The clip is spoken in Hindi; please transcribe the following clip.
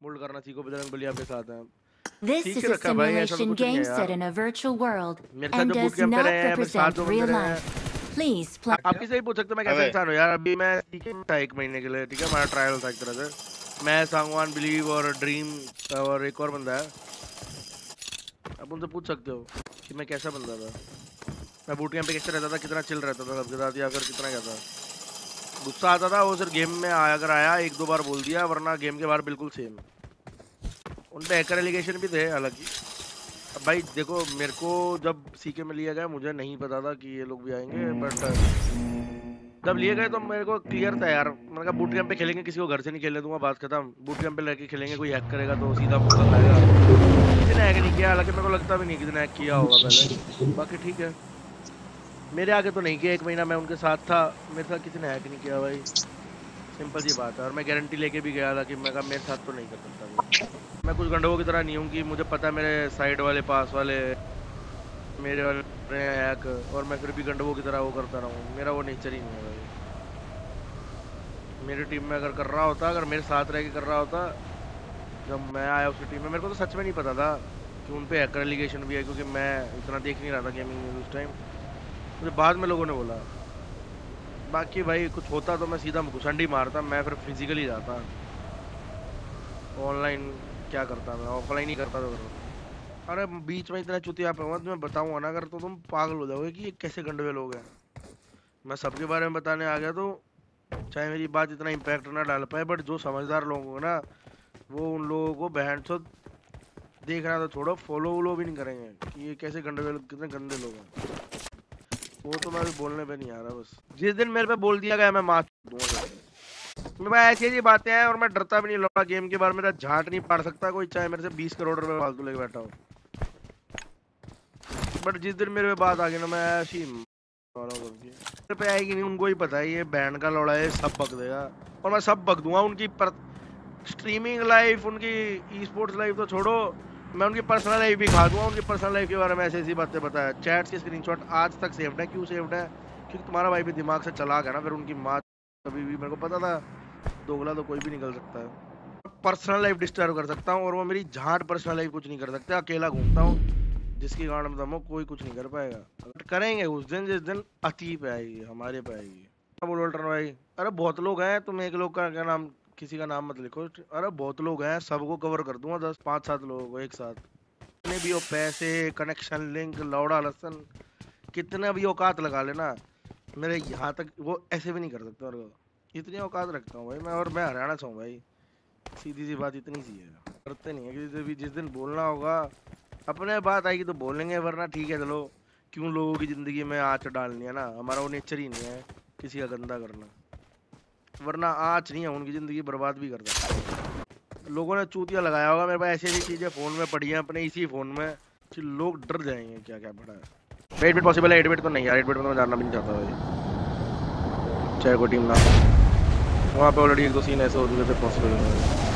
मोल्ड करना सीखो, बजरंगबली आपके साथ हैं। This सीख is के a रखा है भाई, ऐसा तो simulation कुछ नहीं है game यार। set in a virtual world मेरे साथ and जो बूट does कैंप पे रहे not हैं, मेरे साथ represent जो बंदे real रहे हैं, life. Please play. आप किसी से पूछ सकते हो मैं कैसा इंसान हूँ यार। अभी मैं सीखे था 1 महीने के लिए, ठीक है, हमारा ट्रायल था एक तरह से। मैं, सांगवान, बिलीव और ड्रीम और एक और बंदा है। आप उनसे पूछ सकते हो कि मैं कैसा बंदा था, मैं बूट कैंप पे कैसे रहता था, कितना चिल रहता था सबके साथ, या फिर कितना क्या था। गुस्सा आता था वो सिर्फ गेम में अगर आया 1-2 बार बोल दिया, वरना गेम के बाहर बिल्कुल सेम। उन पे हैकर एलिगेशन भी थे हालांकि। अब भाई देखो, मेरे को जब सीके में लिया गया मुझे नहीं पता था कि ये लोग भी आएंगे, बट जब लिए गए तो मेरे को क्लियर था यार। मैंने कहा बूट कैंप पे खेलेंगे, किसी को घर से नहीं खेलने दूंगा, बात खत्म। बूट कैंप पे लड़के खेलेंगे, कोई हैक करेगा तो सीधा मुंह कर लाएगा। किसी ने हैक नहीं किया, हालांकि मेरे को लगता भी नहीं किसी ने हैक किया होगा पहले। बाकी ठीक है, मेरे आगे तो नहीं किया, 1 महीना मैं उनके साथ था, मेरे साथ किसी ने हैक नहीं किया भाई, सिंपल सी बात है। और मैं गारंटी लेके भी गया था कि मैं कहा मेरे साथ तो नहीं कर सकता। मैं कुछ गंडों की तरह नहीं हूँ कि मुझे पता है मेरे साइड वाले, पास वाले, मेरे वाले हैक, और मैं फिर भी गंडों की तरह वो करता रहूँ। मेरा वो नेचर ही नहीं है भाई। मेरी टीम में अगर कर रहा होता, अगर मेरे साथ रह के कर रहा होता, जब मैं आया उसकी टीम में, मेरे को तो सच में नहीं पता था कि उन पे हैकर एलिगेशन भी है, क्योंकि मैं इतना देख नहीं रहा था गेमिंग न्यूज़ उस टाइम। मुझे बाद में लोगों ने बोला। बाकी भाई कुछ होता तो मैं सीधा घुसंडी मारता, मैं फिर फिजिकली जाता। ऑनलाइन क्या करता, मैं ऑफलाइन ही करता तो। अरे बीच में इतना चुतिया पे मत, मैं बताऊंगा ना अगर तो तुम पागल हो जाओगे कि ये कैसे गंडवे लोग हैं। मैं सबके बारे में बताने आ गया तो चाहे मेरी बात इतना इम्पैक्ट ना डाल पाए, बट जो समझदार लोग होंगे ना, वो उन लोगों को बहन चोद देखना तो छोड़ो, फॉलो भी नहीं करेंगे कि ये कैसे गंडवे लोग, कितने गंदे लोग हैं। वो तो मैं भी बोलने पे नहीं आ रहा। बस जिस दिन मेरे पे बोल दिया गया मैं मार दूंगा। मैं ऐसी ऐसी बातें हैं और मैं डरता भी नहीं लौटा। गेम के बारे में मेरा झाट नहीं पाड़ सकता कोई, चाहे मेरे से 20 करोड़ रुपए फालतू लेके बैठा हो। बट जिस दिन मेरे पे बात आ गई ना, मैं ऐसी मेरे पे आएगी नहीं, उनको ही पता है ये बैंड का लौड़ा है, सब बक देगा। और मैं सब बक दूंगा उनकी स्ट्रीमिंग लाइफ, उनकी ई स्पोर्ट्स लाइफ तो छोड़ो, मैं उनकी पर्सनल लाइफ भी खा दूंगा। उनकी पर्सनल लाइफ के बारे में ऐसी ऐसी बातें बताया, चैट्स के स्क्रीनशॉट आज तक सेव्ड है। क्यों सेव्ड है? क्योंकि तुम्हारा भाई भी दिमाग से चला गया ना, फिर उनकी माँ कभी भी, मेरे को पता था दोगला तो कोई भी निकल सकता है। पर्सनल लाइफ डिस्टर्ब कर सकता हूँ और वो मेरी झाट पर्सनल लाइफ कुछ नहीं कर सकते। अकेला घूमता हूँ, जिसकी गांड में दम हो कोई कुछ नहीं कर पाएगा। अगर करेंगे उस दिन जिस दिन अति पे आएगी, हमारे पे आएगी। बोलो अल्टरन भाई, अरे बहुत लोग हैं, तुम एक लोग का क्या नाम, किसी का नाम मत लिखो। अरे बहुत लोग हैं, सबको कवर कर दूंगा, 10 5 7 लोगों को एक साथ। कितने भी हो पैसे, कनेक्शन, लिंक, लौड़ा लसन, कितने भी औकात लगा लेना, मेरे यहाँ तक वो ऐसे भी नहीं कर सकते। और इतनी औकात रखता हूँ भाई मैं, और मैं हरियाणा से हूँ भाई, सीधी सी बात इतनी सी है। करते नहीं है किसी से भी। जिस दिन बोलना होगा अपने बात आएगी तो बोलेंगे, वरना ठीक है चलो, क्यों लोगों की जिंदगी में आँच डालनी है ना, हमारा वो नेचर ही नहीं है किसी का गंदा करना। वरना आँच नहीं है, उनकी जिंदगी बर्बाद भी कर सकता है। लोगों ने चूतिया लगाया होगा मेरे पास, ऐसी ऐसी चीजें फोन में पड़ी हैं अपने इसी फोन में कि लोग डर जाएंगे क्या क्या पड़ा है। 8 बिट पॉसिबल है, 8 बिट तो नहीं यार, 8 बिट में तो मैं जानना भी नहीं चाहता भाई, चाहे कोई टीम ना। वहाँ पे ऑलरेडी 1-2 सीन ऐसे हो चुके थे पॉसिबल।